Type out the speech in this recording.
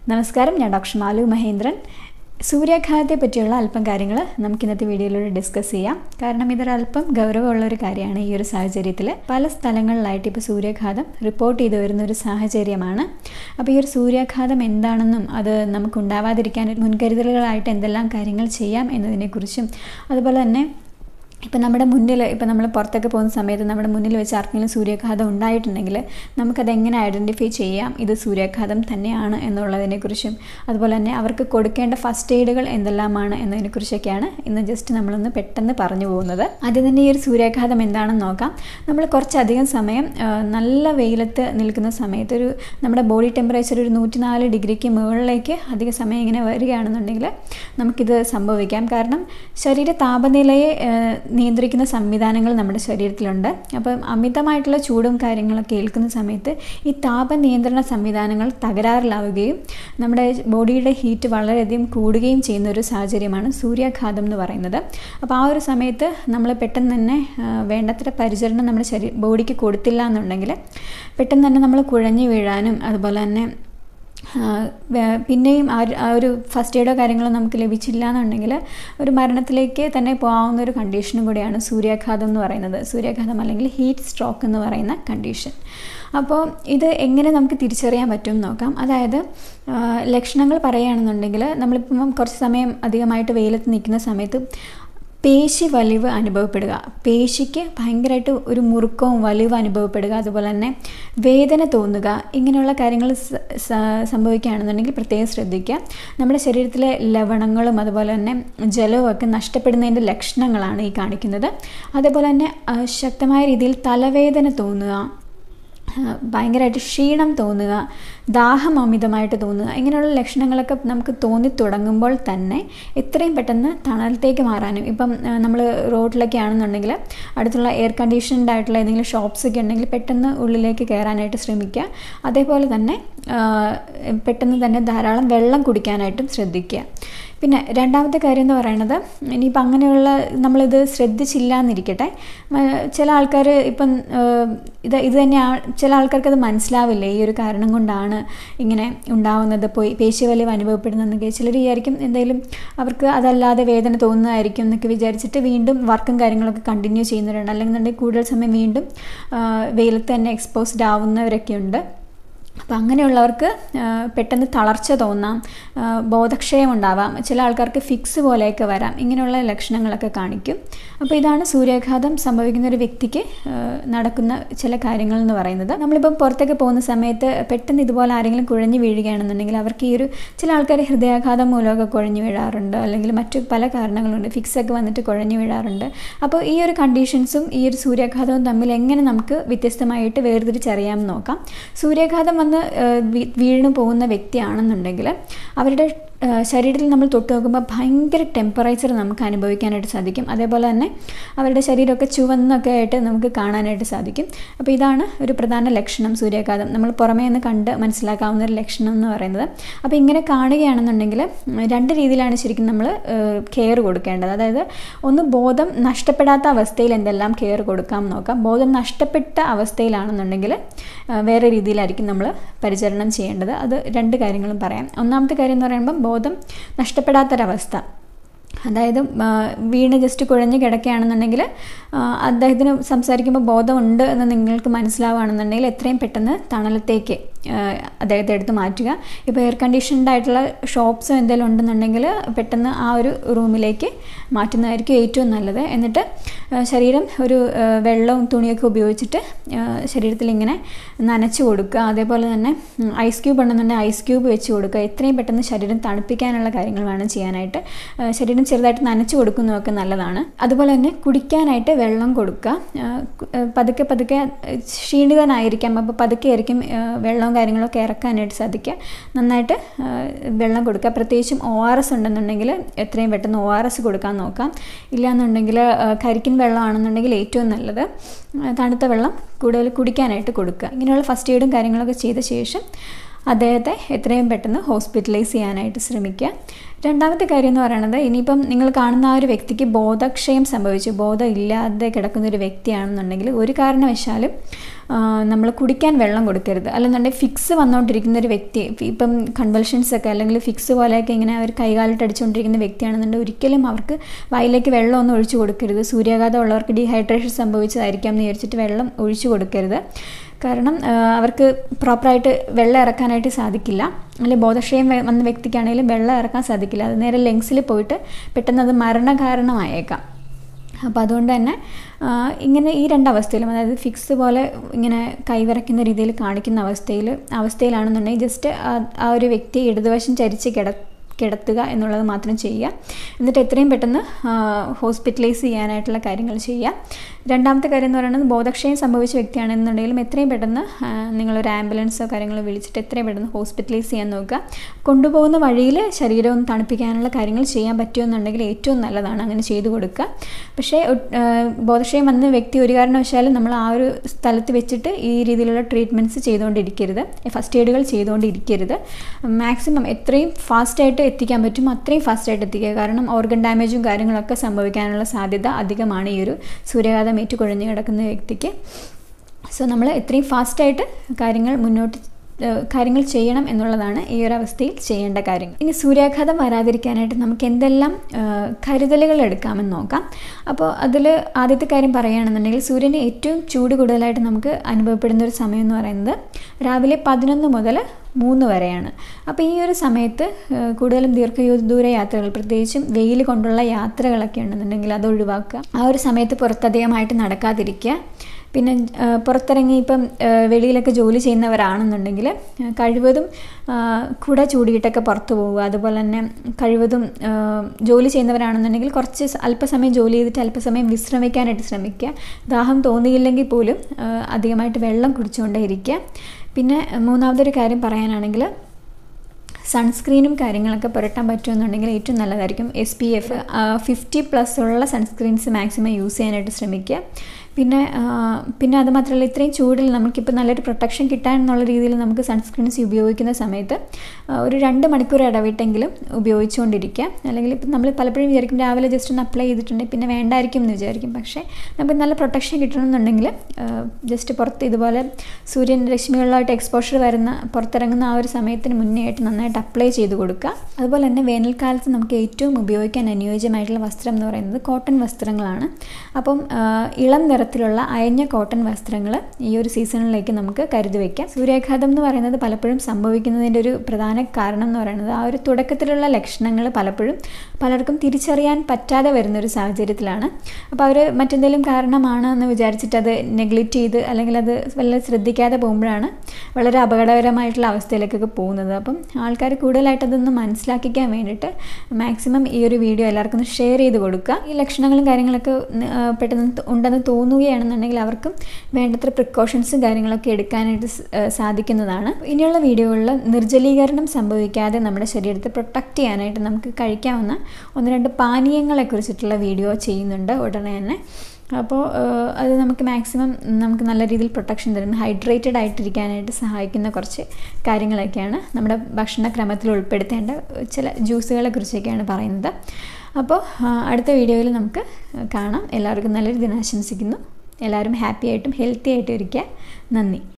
നമസ്കാരം, ഞാൻ ഡോക്ടർ മാലു മഹേന്ദ്രൻ. സൂര്യാഘാതത്തെ പറ്റിയുള്ള അല്പം കാര്യങ്ങൾ നമുക്ക് ഇന്നത്തെ വീഡിയോയിലൂടെ ഡിസ്കസ് ചെയ്യാം. കാരണം ഇതൊരല്പം ഗൗരവമുള്ളൊരു കാര്യമാണ്. ഈ ഒരു സാഹചര്യത്തിൽ പല സ്ഥലങ്ങളിലായിട്ട് ഇപ്പോൾ സൂര്യാഘാതം റിപ്പോർട്ട് ചെയ്തു വരുന്ന ഒരു സാഹചര്യമാണ്. അപ്പോൾ ഈ ഒരു സൂര്യാഘാതം എന്താണെന്നും അത് നമുക്കുണ്ടാവാതിരിക്കാൻ മുൻകരുതലുകളായിട്ട് എന്തെല്ലാം കാര്യങ്ങൾ ചെയ്യാം എന്നതിനെക്കുറിച്ചും, അതുപോലെ തന്നെ ഇപ്പം നമ്മുടെ മുന്നിൽ നമ്മൾ പുറത്തൊക്കെ പോകുന്ന സമയത്ത് നമ്മുടെ മുന്നിൽ വെച്ച് ആർക്കെങ്കിലും സൂര്യാഘാതം ഉണ്ടായിട്ടുണ്ടെങ്കിൽ നമുക്കതെങ്ങനെ ഐഡൻറ്റിഫൈ ചെയ്യാം, ഇത് സൂര്യാഘാതം തന്നെയാണ് എന്നുള്ളതിനെക്കുറിച്ചും, അതുപോലെ തന്നെ അവർക്ക് കൊടുക്കേണ്ട ഫസ്റ്റ് എയ്ഡുകൾ എന്തെല്ലാമാണ് എന്നതിനെക്കുറിച്ചൊക്കെയാണ് ഇന്ന് ജസ്റ്റ് നമ്മളൊന്ന് പെട്ടെന്ന് പറഞ്ഞു പോകുന്നത്. ആദ്യം തന്നെ ഈ ഒരു സൂര്യാഘാതം എന്താണെന്ന് നോക്കാം. നമ്മൾ കുറച്ചധികം സമയം നല്ല വെയിലത്ത് നിൽക്കുന്ന സമയത്ത് നമ്മുടെ ബോഡി ടെമ്പറേച്ചർ ഒരു 104 ഡിഗ്രിക്ക് മുകളിലേക്ക് അധിക സമയം ഇങ്ങനെ വരികയാണെന്നുണ്ടെങ്കിൽ നമുക്കിത് സംഭവിക്കാം. കാരണം ശരീര താപനിലയെ നിയന്ത്രിക്കുന്ന സംവിധാനങ്ങൾ നമ്മുടെ ശരീരത്തിലുണ്ട്. അപ്പം അമിതമായിട്ടുള്ള ചൂടും കാര്യങ്ങളൊക്കെ ഏൽക്കുന്ന സമയത്ത് ഈ താപനിയന്ത്രണ സംവിധാനങ്ങൾ തകരാറിലാവുകയും നമ്മുടെ ബോഡിയുടെ ഹീറ്റ് വളരെയധികം കൂടുകയും ചെയ്യുന്ന ഒരു സാഹചര്യമാണ് സൂര്യാഘാതം എന്ന് പറയുന്നത്. അപ്പോൾ ആ ഒരു സമയത്ത് നമ്മൾ പെട്ടെന്ന് തന്നെ വേണ്ടത്ര പരിചരണം നമ്മുടെ ബോഡിക്ക് കൊടുത്തില്ല എന്നുണ്ടെങ്കിൽ പെട്ടെന്ന് തന്നെ നമ്മൾ കുഴഞ്ഞു വീഴാനും, അതുപോലെ തന്നെ പിന്നെയും ആ ഒരു ഫസ്റ്റ് എയ്ഡോ കാര്യങ്ങളോ നമുക്ക് ലഭിച്ചില്ല എന്നുണ്ടെങ്കിൽ ഒരു മരണത്തിലേക്ക് തന്നെ പോകാവുന്ന ഒരു കണ്ടീഷനും കൂടിയാണ് സൂര്യാഘാതം എന്ന് പറയുന്നത്. സൂര്യാഘാതം അല്ലെങ്കിൽ ഹീറ്റ് സ്ട്രോക്ക് എന്ന് പറയുന്ന കണ്ടീഷൻ. അപ്പോൾ ഇത് എങ്ങനെ നമുക്ക് തിരിച്ചറിയാൻ പറ്റും നോക്കാം. അതായത് ലക്ഷണങ്ങൾ പറയുകയാണെന്നുണ്ടെങ്കിൽ നമ്മളിപ്പം കുറച്ച് സമയം അധികമായിട്ട് വെയിലത്ത് നിൽക്കുന്ന സമയത്ത് പേശി വലിവ് അനുഭവപ്പെടുക, പേശിക്ക് ഭയങ്കരമായിട്ട് ഒരു മുറുക്കവും വലിവ് അനുഭവപ്പെടുക, അതുപോലെ തന്നെ വേദന തോന്നുക, ഇങ്ങനെയുള്ള കാര്യങ്ങൾ സംഭവിക്കുകയാണെന്നുണ്ടെങ്കിൽ പ്രത്യേകം ശ്രദ്ധിക്കുക. നമ്മുടെ ശരീരത്തിലെ ലവണങ്ങളും അതുപോലെ തന്നെ ജലവും ഒക്കെ നഷ്ടപ്പെടുന്നതിൻ്റെ ലക്ഷണങ്ങളാണ് ഈ കാണിക്കുന്നത്. അതേപോലെ തന്നെ ശക്തമായ രീതിയിൽ തലവേദന തോന്നുക, ഭയങ്കരമായിട്ട് ക്ഷീണം തോന്നുക, ദാഹം അമിതമായിട്ട് തോന്നുക, ഇങ്ങനെയുള്ള ലക്ഷണങ്ങളൊക്കെ നമുക്ക് തോന്നി തുടങ്ങുമ്പോൾ തന്നെ എത്രയും പെട്ടെന്ന് തണലത്തേക്ക് മാറാനും, ഇപ്പം നമ്മൾ റോഡിലൊക്കെ ആണെന്നുണ്ടെങ്കിൽ അടുത്തുള്ള എയർ കണ്ടീഷൻഡ് ആയിട്ടുള്ള ഏതെങ്കിലും ഷോപ്സൊക്കെ ഉണ്ടെങ്കിൽ പെട്ടെന്ന് ഉള്ളിലേക്ക് കയറാനായിട്ട് ശ്രമിക്കുക. അതേപോലെ തന്നെ പെട്ടെന്ന് തന്നെ ധാരാളം വെള്ളം കുടിക്കാനായിട്ടും ശ്രദ്ധിക്കുക. പിന്നെ രണ്ടാമത്തെ കാര്യം എന്ന് പറയുന്നത്, ഇനിയിപ്പോൾ അങ്ങനെയുള്ള നമ്മളിത് ശ്രദ്ധിച്ചില്ല എന്നിരിക്കട്ടെ, ചില ആൾക്കാർ ഇപ്പം ഇത് തന്നെ ചില ആൾക്കാർക്ക് അത് മനസ്സിലാവില്ല, ഈ ഒരു കാരണം കൊണ്ടാണ് ഇങ്ങനെ ഉണ്ടാവുന്നത്, പേശിവലിവ് അനുഭവപ്പെടുന്നതെന്നൊക്കെ ചിലർ വിചാരിക്കും എന്തെങ്കിലും അവർക്ക് അതല്ലാതെ വേദന തോന്നുന്നതായിരിക്കും എന്നൊക്കെ വിചാരിച്ചിട്ട് വീണ്ടും വർക്കും കാര്യങ്ങളൊക്കെ കണ്ടിന്യൂ ചെയ്യുന്നവരുണ്ട്. അല്ലെങ്കിൽ കൂടുതൽ സമയം വീണ്ടും വെയിലത്ത് തന്നെ എക്സ്പോസ്ഡ് ആവുന്നവരൊക്കെ ഉണ്ട്. അപ്പോൾ അങ്ങനെയുള്ളവർക്ക് പെട്ടെന്ന് തളർച്ച തോന്നാം, ബോധക്ഷയം ഉണ്ടാവാം, ചില ആൾക്കാർക്ക് ഫിക്സ് പോലെയൊക്കെ വരാം, ഇങ്ങനെയുള്ള ലക്ഷണങ്ങളൊക്കെ കാണിക്കും. അപ്പോൾ ഇതാണ് സൂര്യാഘാതം സംഭവിക്കുന്ന ഒരു വ്യക്തിക്ക് നടക്കുന്ന ചില കാര്യങ്ങൾ എന്ന് പറയുന്നത്. നമ്മളിപ്പം പുറത്തൊക്കെ പോകുന്ന സമയത്ത് പെട്ടെന്ന് ഇതുപോലെ ആരെങ്കിലും കുഴഞ്ഞു വീഴുകയാണെന്നുണ്ടെങ്കിൽ അവർക്ക് ചില ആൾക്കാർ ഹൃദയാഘാതം മൂലമൊക്കെ കുഴഞ്ഞു വീഴാറുണ്ട്, അല്ലെങ്കിൽ മറ്റു പല കാരണങ്ങളുണ്ട്, ഫിക്സൊക്കെ വന്നിട്ട് കുഴഞ്ഞു വീഴാറുണ്ട്. അപ്പോൾ ഈ ഒരു കണ്ടീഷൻസും ഈ ഒരു സൂര്യാഘാതവും തമ്മിൽ എങ്ങനെ നമുക്ക് വ്യത്യസ്തമായിട്ട് വേർതിരിച്ചറിയാമെന്ന് നോക്കാം. സൂര്യാഘാതം വീണു പോകുന്ന വ്യക്തിയാണെന്നുണ്ടെങ്കിൽ അവരുടെ ശരീരത്തിൽ നമ്മൾ തൊട്ട് നോക്കുമ്പോൾ ഭയങ്കര ടെമ്പറേച്ചർ നമുക്ക് അനുഭവിക്കാനായിട്ട് സാധിക്കും. അതേപോലെ തന്നെ അവരുടെ ശരീരമൊക്കെ ചുവന്നൊക്കെ ആയിട്ട് നമുക്ക് കാണാനായിട്ട് സാധിക്കും. അപ്പോൾ ഇതാണ് ഒരു പ്രധാന ലക്ഷണം സൂര്യാഘാതം, നമ്മൾ പുറമേ നിന്ന് കണ്ട് മനസ്സിലാക്കാവുന്ന ഒരു ലക്ഷണം എന്ന് പറയുന്നത്. അപ്പോൾ ഇങ്ങനെ കാണുകയാണെന്നുണ്ടെങ്കിൽ രണ്ട് രീതിയിലാണ് ശരിക്കും നമ്മൾ കെയർ കൊടുക്കേണ്ടത്. അതായത് ഒന്ന്, ബോധം നഷ്ടപ്പെടാത്ത അവസ്ഥയിൽ എന്തെല്ലാം കെയർ കൊടുക്കാം നോക്കാം. ബോധം നഷ്ടപ്പെട്ട അവസ്ഥയിലാണെന്നുണ്ടെങ്കിൽ വേറെ രീതിയിലായിരിക്കും നമ്മൾ പരിചരണം ചെയ്യേണ്ടത്. അത് രണ്ട് കാര്യങ്ങളും പറയാം. ഒന്നാമത്തെ കാര്യം എന്ന് പറയുമ്പോൾ ബോധം നഷ്ടപ്പെടാത്തൊരവസ്ഥ, അതായത് വീണ് ജസ്റ്റ് കുഴഞ്ഞ് കിടക്കുകയാണെന്നുണ്ടെങ്കിൽ അദ്ദേഹത്തിന് സംസാരിക്കുമ്പോൾ ബോധമുണ്ട് എന്ന് നിങ്ങൾക്ക് മനസ്സിലാവുകയാണെന്നുണ്ടെങ്കിൽ എത്രയും പെട്ടെന്ന് തണലത്തേക്ക് അദ്ദേഹത്തെ എടുത്ത് മാറ്റുക. ഇപ്പോൾ എയർ കണ്ടീഷൻഡ് ആയിട്ടുള്ള ഷോപ്സോ എന്തെങ്കിലും ഉണ്ടെന്നുണ്ടെങ്കിൽ പെട്ടെന്ന് ആ ഒരു റൂമിലേക്ക് മാറ്റുന്നതായിരിക്കും ഏറ്റവും നല്ലത്. എന്നിട്ട് ശരീരം ഒരു വെള്ളവും തുണിയൊക്കെ ഉപയോഗിച്ചിട്ട് ശരീരത്തിൽ ഇങ്ങനെ നനച്ച് കൊടുക്കുക. അതേപോലെ തന്നെ ഐസ് ക്യൂബ് ഉണ്ടെന്നുണ്ടെങ്കിൽ ഐസ് ക്യൂബ് വെച്ച് കൊടുക്കുക. എത്രയും പെട്ടെന്ന് ശരീരം തണുപ്പിക്കാനുള്ള കാര്യങ്ങൾ വേണം ചെയ്യാനായിട്ട്. ശരീരം ചെറുതായിട്ട് നനച്ച് കൊടുക്കുന്നതൊക്കെ നല്ലതാണ്. അതുപോലെ തന്നെ കുടിക്കാനായിട്ട് വെള്ളം കൊടുക്കുക. പതുക്കെ പതുക്കെ ക്ഷീണിതനായിരിക്കാം, അപ്പോൾ പതുക്കെ ആയിരിക്കും വെള്ളവും കാര്യങ്ങളൊക്കെ ഇറക്കാനായിട്ട് സാധിക്കുക. നന്നായിട്ട് വെള്ളം കൊടുക്കുക. പ്രത്യേകിച്ചും ORS ഉണ്ടെന്നുണ്ടെങ്കിൽ എത്രയും പെട്ടെന്ന് ORS കൊടുക്കാൻ നോക്കാം. ഇല്ലയെന്നുണ്ടെങ്കിൽ കരിക്കിൻ വെള്ളമാണെന്നുണ്ടെങ്കിൽ ഏറ്റവും നല്ലത് തണുത്ത വെള്ളം കൂടുതൽ കുടിക്കാനായിട്ട് കൊടുക്കുക. ഇങ്ങനെയുള്ള ഫസ്റ്റ് എയ്ഡും കാര്യങ്ങളൊക്കെ ചെയ്ത ശേഷം അദ്ദേഹത്തെ എത്രയും പെട്ടെന്ന് ഹോസ്പിറ്റലൈസ് ചെയ്യാനായിട്ട് ശ്രമിക്കുക. രണ്ടാമത്തെ കാര്യം എന്ന് പറയുന്നത്, ഇനിയിപ്പം നിങ്ങൾ കാണുന്ന ആ ഒരു വ്യക്തിക്ക് ബോധക്ഷയം സംഭവിച്ചു, ബോധം ഇല്ലാതെ കിടക്കുന്ന ഒരു വ്യക്തിയാണെന്നുണ്ടെങ്കിൽ ഒരു കാരണവശാലും നമ്മൾ കുടിക്കാൻ വെള്ളം കൊടുക്കരുത്. അല്ലെന്നുണ്ടെങ്കിൽ ഫിക്സ് വന്നുകൊണ്ടിരിക്കുന്ന ഒരു വ്യക്തി, ഇപ്പം കൺവൾഷൻസ് ഒക്കെ അല്ലെങ്കിൽ ഫിക്സ് പോലെയൊക്കെ ഇങ്ങനെ അവർ കൈകാലിട്ട് അടിച്ചുകൊണ്ടിരിക്കുന്ന വ്യക്തിയാണെന്നുണ്ടെങ്കിൽ ഒരിക്കലും അവർക്ക് വായിലേക്ക് വെള്ളമൊന്നും ഒഴിച്ചു കൊടുക്കരുത്. സൂര്യാഘാതം ഉള്ളവർക്ക് ഡീഹൈഡ്രേഷൻ സംഭവിച്ചതായിരിക്കാം എന്ന് വിചാരിച്ചിട്ട് വെള്ളം ഒഴിച്ചു കൊടുക്കരുത്. കാരണം അവർക്ക് പ്രോപ്പറായിട്ട് വെള്ളം ഇറക്കാനായിട്ട് സാധിക്കില്ല. അല്ലെങ്കിൽ ബോധക്ഷയം വന്ന വ്യക്തിക്കാണെങ്കിലും വെള്ളം ഇറക്കാൻ സാധിക്കില്ല. അത് നേരെ ലങ്സിൽ പോയിട്ട് പെട്ടെന്ന് അത് മരണകാരണമായേക്കാം. അപ്പോൾ അതുകൊണ്ട് തന്നെ ഇങ്ങനെ ഈ രണ്ടവസ്ഥയിലും, അതായത് ഫിക്സ് പോലെ ഇങ്ങനെ കൈവിറയ്ക്കുന്ന രീതിയിൽ കാണിക്കുന്ന അവസ്ഥയിലാണെന്നുണ്ടെങ്കിൽ ജസ്റ്റ് ആ ഒരു വ്യക്തി ഇടതുവശം ചരിച്ച് കിടത്തുക എന്നുള്ളത് മാത്രം ചെയ്യുക. എന്നിട്ട് എത്രയും പെട്ടെന്ന് ഹോസ്പിറ്റലൈസ് ചെയ്യാനായിട്ടുള്ള കാര്യങ്ങൾ ചെയ്യുക. രണ്ടാമത്തെ കാര്യം എന്ന് പറയുന്നത്, ബോധക്ഷയം സംഭവിച്ച വ്യക്തിയാണെന്നുണ്ടെങ്കിലും എത്രയും പെട്ടെന്ന് നിങ്ങളൊരു ആംബുലൻസോ കാര്യങ്ങളോ വിളിച്ചിട്ട് എത്രയും പെട്ടെന്ന് ഹോസ്പിറ്റലൈസ് ചെയ്യാൻ നോക്കുക. കൊണ്ടുപോകുന്ന വഴിയിൽ ശരീരം ഒന്ന് തണുപ്പിക്കാനുള്ള കാര്യങ്ങൾ ചെയ്യാൻ പറ്റുമെന്നുണ്ടെങ്കിൽ ഏറ്റവും നല്ലതാണ്, അങ്ങനെ ചെയ്തു കൊടുക്കുക. പക്ഷേ ബോധക്ഷയം വന്ന വ്യക്തി ഒരു കാരണവശാലും നമ്മൾ ആ ഒരു സ്ഥലത്ത് വെച്ചിട്ട് ഈ രീതിയിലുള്ള ട്രീറ്റ്മെൻറ്റ്സ് ചെയ്തുകൊണ്ടിരിക്കരുത്, ഫസ്റ്റ് എയ്ഡുകൾ ചെയ്തുകൊണ്ടിരിക്കരുത്. മാക്സിമം എത്രയും ഫാസ്റ്റായിട്ട് എത്തിക്കാൻ പറ്റും അത്രയും ഫാസ്റ്റായിട്ട് എത്തിക്കുക. കാരണം ഓർഗൻ ഡാമേജും കാര്യങ്ങളൊക്കെ സംഭവിക്കാനുള്ള സാധ്യത അധികമാണ് ഈ ഒരു സൂര്യാഘാതം ഏറ്റു കുഴഞ്ഞു കിടക്കുന്ന വ്യക്തിക്ക്. സോ നമ്മൾ എത്രയും ഫാസ്റ്റായിട്ട് കാര്യങ്ങൾ ചെയ്യണം എന്നുള്ളതാണ് ഈ ഒരു അവസ്ഥയിൽ ചെയ്യേണ്ട കാര്യങ്ങൾ. ഇനി സൂര്യാഘാതം വരാതിരിക്കാനായിട്ട് നമുക്ക് എന്തെല്ലാം കരുതലുകൾ എടുക്കാമെന്ന് നോക്കാം. അപ്പോൾ അതിൽ ആദ്യത്തെ കാര്യം പറയുകയാണെന്നുണ്ടെങ്കിൽ, സൂര്യന് ഏറ്റവും ചൂട് കൂടുതലായിട്ട് നമുക്ക് അനുഭവപ്പെടുന്ന ഒരു സമയം എന്ന് പറയുന്നത് രാവിലെ 11 മുതൽ 3 വരെയാണ്. അപ്പോൾ ഈ ഒരു സമയത്ത് കൂടുതലും ദൂര യാത്രകൾ, പ്രത്യേകിച്ചും വെയിൽ കൊണ്ടുള്ള യാത്രകളൊക്കെ ഉണ്ടെന്നുണ്ടെങ്കിൽ അത് ഒഴിവാക്കുക. ആ ഒരു സമയത്ത് പുറത്തധികമായിട്ട് നടക്കാതിരിക്കുക. പിന്നെ പുറത്തിറങ്ങി ഇപ്പം വെളിയിലൊക്കെ ജോലി ചെയ്യുന്നവരാണെന്നുണ്ടെങ്കിൽ കഴിവതും കുട ചൂടിയിട്ടൊക്കെ പുറത്ത് പോവുക. അതുപോലെ തന്നെ കഴിവതും ജോലി ചെയ്യുന്നവരാണെന്നുണ്ടെങ്കിൽ കുറച്ച് അല്പസമയം ജോലി ചെയ്തിട്ട് അല്പസമയം വിശ്രമിക്കാനായിട്ട് ശ്രമിക്കുക. ദാഹം തോന്നിയില്ലെങ്കിൽ പോലും അധികമായിട്ട് വെള്ളം കുടിച്ചുകൊണ്ടേ ഇരിക്കുക. പിന്നെ മൂന്നാമതൊരു കാര്യം പറയാനാണെങ്കിൽ, സൺസ്ക്രീനും കാര്യങ്ങളൊക്കെ പുരട്ടാൻ പറ്റുമെന്നുണ്ടെങ്കിൽ ഏറ്റവും നല്ലതായിരിക്കും. SPF 50+ ഉള്ള സൺസ്ക്രീൻസ് മാക്സിമം യൂസ് ചെയ്യാനായിട്ട് ശ്രമിക്കുക. പിന്നെ അത് മാത്രമല്ല, ഇത്രയും ചൂടിൽ നമുക്കിപ്പോൾ നല്ലൊരു പ്രൊട്ടക്ഷൻ കിട്ടാൻ എന്നുള്ള രീതിയിൽ നമുക്ക് സൺസ്ക്രീൻസ് ഉപയോഗിക്കുന്ന സമയത്ത് ഒരു 2 മണിക്കൂർ ഇടവിട്ടെങ്കിലും ഉപയോഗിച്ചുകൊണ്ടിരിക്കുക. അല്ലെങ്കിൽ ഇപ്പം നമ്മൾ പലപ്പോഴും വിചാരിക്കും രാവിലെ ജസ്റ്റ് ഒന്ന് അപ്ലൈ ചെയ്തിട്ടുണ്ടെങ്കിൽ പിന്നെ വേണ്ടായിരിക്കും എന്ന് വിചാരിക്കും. പക്ഷേ നമുക്ക് നല്ല പ്രൊട്ടക്ഷൻ കിട്ടണമെന്നുണ്ടെങ്കിൽ ജസ്റ്റ് പുറത്ത് ഇതുപോലെ സൂര്യൻ രശ്മികളിലായിട്ട് എക്സ്പോഷർ വരുന്ന പുറത്തിറങ്ങുന്ന ആ ഒരു സമയത്തിന് മുന്നേ ആയിട്ട് നന്നായിട്ട് അപ്ലൈ ചെയ്ത് കൊടുക്കുക. അതുപോലെ തന്നെ വേനൽക്കാലത്ത് നമുക്ക് ഏറ്റവും ഉപയോഗിക്കാൻ അനുയോജ്യമായിട്ടുള്ള വസ്ത്രം എന്ന് പറയുന്നത് കോട്ടൺ വസ്ത്രങ്ങളാണ്. അപ്പം ഇളം നിറത്തിലുള്ള അയഞ്ഞ കോട്ടൺ വസ്ത്രങ്ങൾ ഈ ഒരു സീസണിലേക്ക് നമുക്ക് കരുതി വയ്ക്കാം. സൂര്യാഘാതം എന്ന് പറയുന്നത് പലപ്പോഴും സംഭവിക്കുന്നതിൻ്റെ ഒരു പ്രധാന കാരണം എന്ന് പറയുന്നത് ആ ഒരു തുടക്കത്തിലുള്ള ലക്ഷണങ്ങൾ പലർക്കും തിരിച്ചറിയാൻ പറ്റാതെ വരുന്നൊരു സാഹചര്യത്തിലാണ്. അപ്പോൾ അവർ മറ്റെന്തെങ്കിലും കാരണമാണ് എന്ന് വിചാരിച്ചിട്ട് അത് നെഗ്ലക്റ്റ് ചെയ്ത് അല്ലെങ്കിൽ അത് വല്ല ശ്രദ്ധിക്കാതെ പോകുമ്പോഴാണ് വളരെ അപകടകരമായിട്ടുള്ള അവസ്ഥയിലേക്കൊക്കെ പോകുന്നത്. അപ്പം ആൾക്കാർ കൂടുതലായിട്ട് അതൊന്ന് മനസ്സിലാക്കിക്കാൻ വേണ്ടിയിട്ട് മാക്സിമം ഈ ഒരു വീഡിയോ എല്ലാവർക്കും ഒന്ന് ഷെയർ ചെയ്ത് കൊടുക്കുക. ഈ ലക്ഷണങ്ങളും കാര്യങ്ങളൊക്കെ പെട്ടെന്ന് ഉണ്ടെന്ന് തോന്നുകയാണെന്നുണ്ടെങ്കിൽ അവർക്കും വേണ്ടത്ര പ്രിക്കോഷൻസും കാര്യങ്ങളൊക്കെ എടുക്കാനായിട്ട് സാധിക്കുന്നതാണ്. ഇനിയുള്ള വീഡിയോകളിൽ നിർജ്ജലീകരണം സംഭവിക്കാതെ നമ്മുടെ ശരീരത്തെ പ്രൊട്ടക്റ്റ് ചെയ്യാനായിട്ട് നമുക്ക് കഴിക്കാവുന്ന 1-2 പാനീയങ്ങളെക്കുറിച്ചിട്ടുള്ള വീഡിയോ ചെയ്യുന്നുണ്ട് ഉടനെ തന്നെ. അപ്പോൾ അത് നമുക്ക് മാക്സിമം നമുക്ക് നല്ല രീതിയിൽ പ്രൊട്ടക്ഷൻ തരുന്ന, ഹൈഡ്രേറ്റഡ് ആയിട്ടിരിക്കാനായിട്ട് സഹായിക്കുന്ന കുറച്ച് കാര്യങ്ങളൊക്കെയാണ് നമ്മുടെ ഭക്ഷണക്രമത്തിൽ ഉൾപ്പെടുത്തേണ്ട ചില ജ്യൂസുകളെ കുറിച്ചൊക്കെയാണ് പറയുന്നത്. അപ്പോൾ അടുത്ത വീഡിയോയിൽ നമുക്ക് കാണാം. എല്ലാവർക്കും നല്ലൊരു ദിനം ആശംസിക്കുന്നു. എല്ലാവരും ഹാപ്പി ആയിട്ടും ഹെൽത്തി ആയിട്ടും ഇരിക്കുക. നന്ദി.